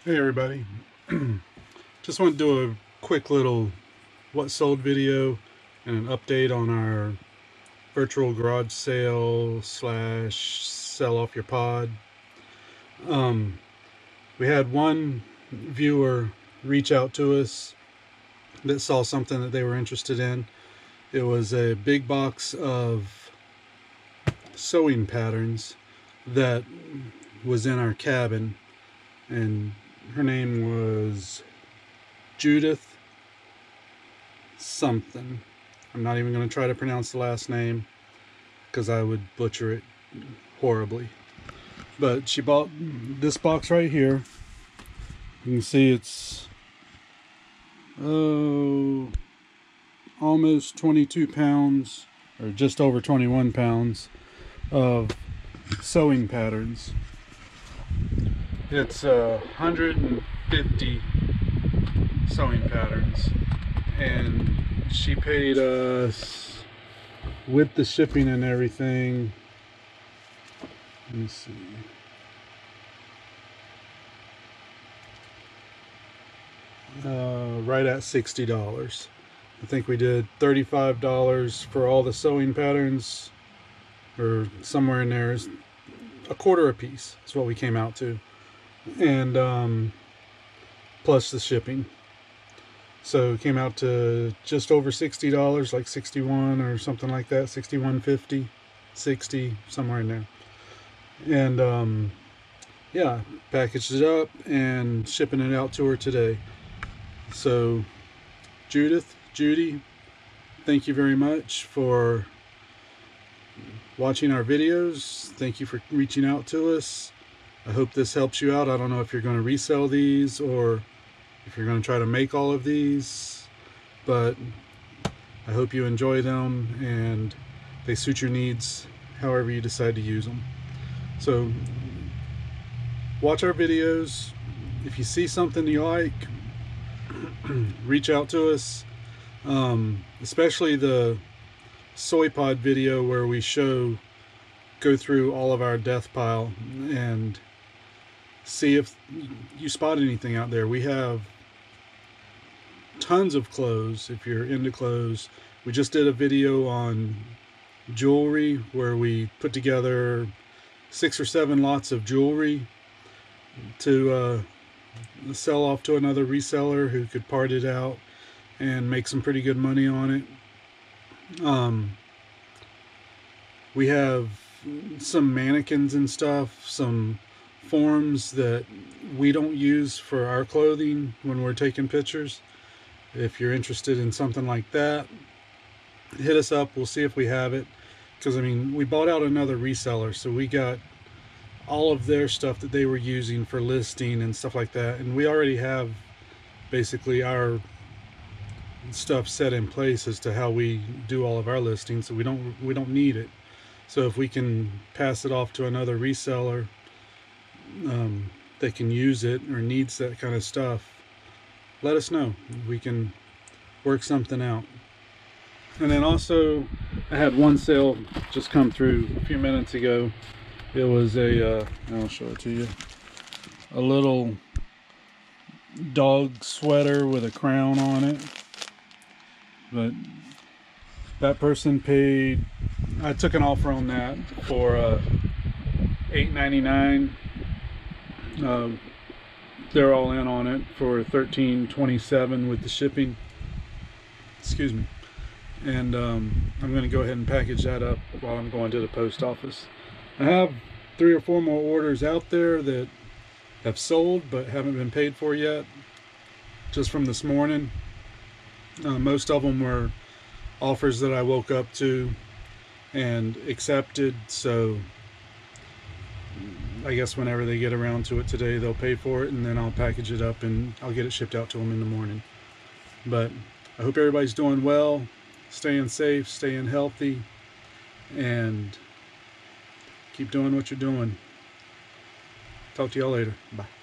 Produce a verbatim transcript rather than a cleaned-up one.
Hey everybody, just want to do a quick little what sold video and an update on our virtual garage sale slash sell off your pod. Um, we had one viewer reach out to us that saw something that they were interested in. It was a big box of sewing patterns that was in our cabin, and her name was Judith something. I'm not even going to try to pronounce the last name because I would butcher it horribly. But she bought this box right here. You can see it's oh almost twenty-two pounds, or just over twenty-one pounds of sewing patterns. It's uh, one hundred fifty sewing patterns, and she paid us with the shipping and everything. Let me see. Uh, right at sixty dollars. I think we did thirty-five dollars for all the sewing patterns, or somewhere in there. Is a quarter a piece. That's what we came out to. And um, plus the shipping, so it came out to just over sixty dollars, like sixty-one or something like that, sixty-one fifty, sixty, somewhere in there. And um, yeah, packaged it up and shipping it out to her today. So Judith, Judy, thank you very much for watching our videos. Thank you for reaching out to us. I hope this helps you out. I don't know if you're going to resell these or if you're going to try to make all of these, but I hope you enjoy them and they suit your needs however you decide to use them. So watch our videos. If you see something you like, reach out to us, um, especially the soy pod video where we show go through all of our death pile and see if you spot anything out there. We have tons of clothes if you're into clothes. We just did a video on jewelry where we put together six or seven lots of jewelry to uh, sell off to another reseller who could part it out and make some pretty good money on it. Um, we have some mannequins and stuff, some forms that we don't use for our clothing when we're taking pictures. If you're interested in something like that, hit us up. We'll see if we have it, because I mean, we bought out another reseller, so we got all of their stuff that they were using for listing and stuff like that, and we already have basically our stuff set in place as to how we do all of our listings, so we don't we don't need it. So if we can pass it off to another reseller um, that can use it or needs that kind of stuff, let us know. We can work something out. And then also, I had one sale just come through a few minutes ago. It was a, uh, I'll show it to you, a little dog sweater with a crown on it. But that person paid, I took an offer on that for uh, eight ninety-nine. Um, they're all in on it for thirteen twenty-seven with the shipping. Excuse me. And um, I'm going to go ahead and package that up while I'm going to the post office. I have three or four more orders out there that have sold but haven't been paid for yet, just from this morning. Uh, most of them were offers that I woke up to and accepted, so I guess whenever they get around to it today, they'll pay for it, and then I'll package it up and I'll get it shipped out to them in the morning. But I hope everybody's doing well, staying safe, staying healthy, and keep doing what you're doing. Talk to y'all later. Bye.